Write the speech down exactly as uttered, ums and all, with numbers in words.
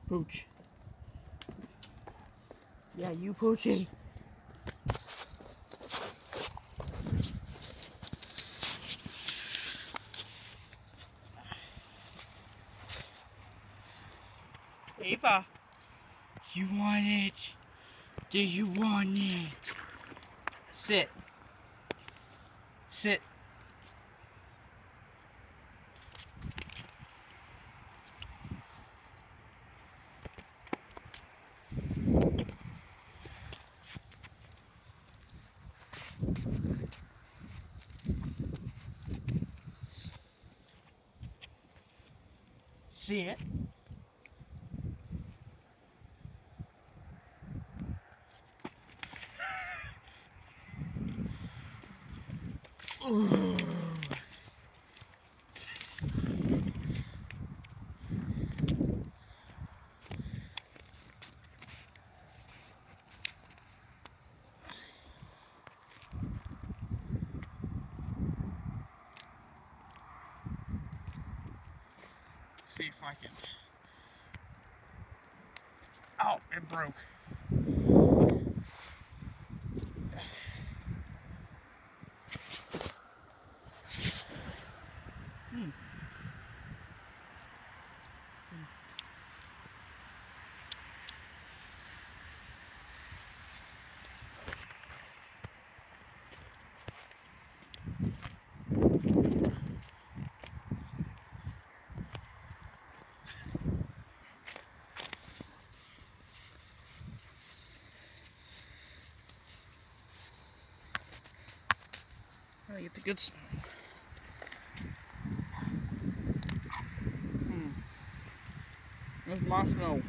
Pooch. Yeah, you Poochie. Ava, you want it? Do you want it? Sit. Sit. Sit. Ooh. See if I can. Oh, it broke. Hmm. I get the good stuff. Hmm. There's my snow.